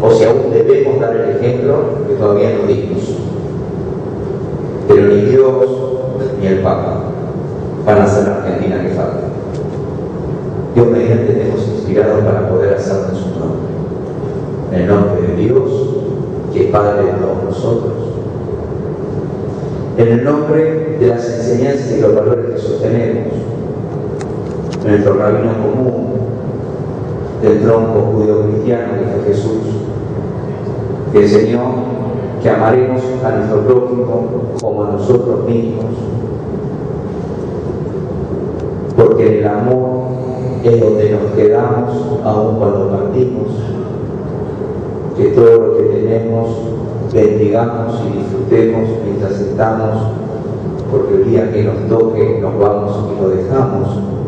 o si aún debemos dar el ejemplo que todavía no dimos. Pero ni Dios ni el Papa van a hacer la Argentina que falta. Dios mediante tenemos inspirados para poder hacerlo en su nombre. En el nombre de Dios, que es Padre de todos nosotros. En el nombre de las enseñanzas y los valores que sostenemos. Nuestro rabino común, del tronco judío-cristiano que fue Jesús, que enseñó que amaremos a nuestro prójimo como a nosotros mismos, porque en el amor es donde nos quedamos aun cuando partimos, que todo lo que tenemos bendigamos y disfrutemos mientras estamos, porque el día que nos toque nos vamos y lo dejamos.